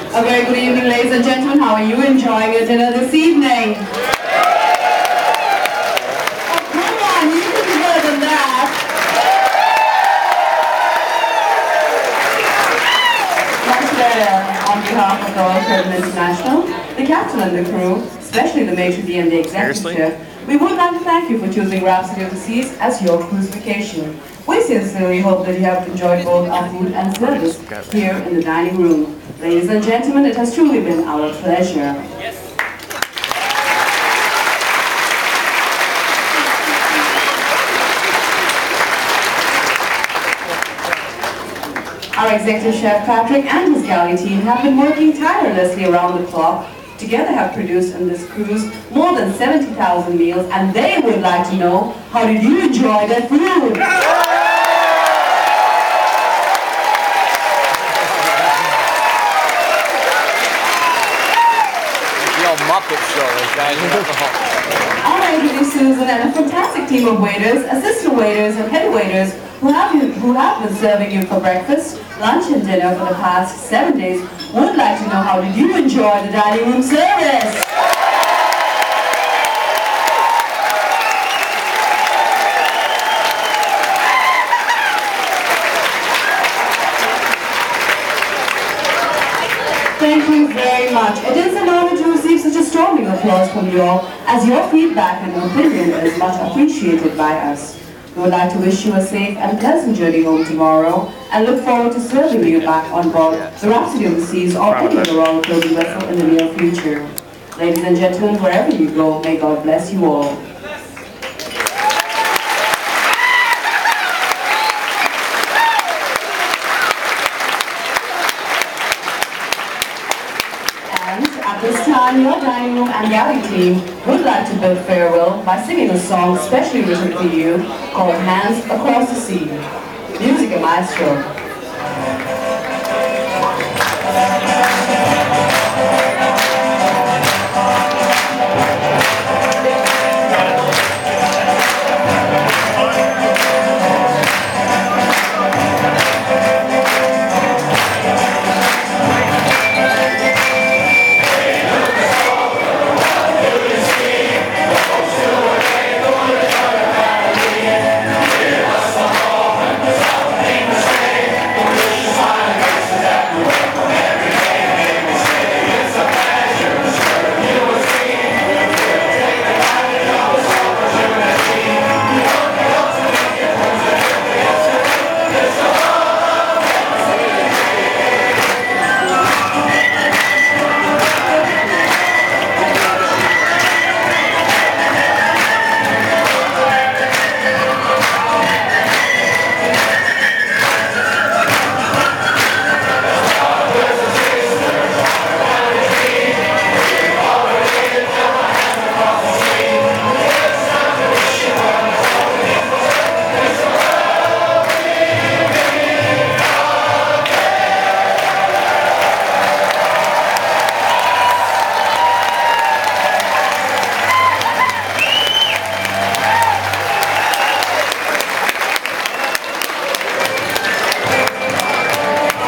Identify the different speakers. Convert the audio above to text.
Speaker 1: A very good evening, ladies and gentlemen. How are you enjoying your dinner this evening? Oh, come on, you can do better than that. Once again, on behalf of the Royal Caribbean International, the captain and the crew, especially the maitre d' and the executive chef, we would like to thank you for choosing Rhapsody of the Seas as your cruise vacation. We sincerely hope that you have enjoyed both our food and service here in the dining room. Ladies and gentlemen, it has truly been our pleasure. Yes. Our executive chef Patrick and his galley team have been working tirelessly around the clock. Together have produced in this cruise more than 70,000 meals, and they would like to know, how did you enjoy that food?
Speaker 2: Muppet show, guys.
Speaker 1: All right, introduce Susan and a fantastic team of waiters, assistant waiters, and head waiters who have been serving you for breakfast, lunch, and dinner for the past 7 days. Would like to know, how did you enjoy the dining room service? Thank you very much. It is an honor to receive such a storming applause from you all, as your feedback and opinion is much appreciated by us. We would like to wish you a safe and pleasant journey home tomorrow, and look forward to serving you back on board the Rhapsody of the Seas or any other Royal Caribbean vessel in the near future. Ladies and gentlemen, wherever you go, may God bless you all. At this time, your dining room and galley team would like to bid farewell by singing a song specially written for you called Hands Across the Sea. Music and Maestro.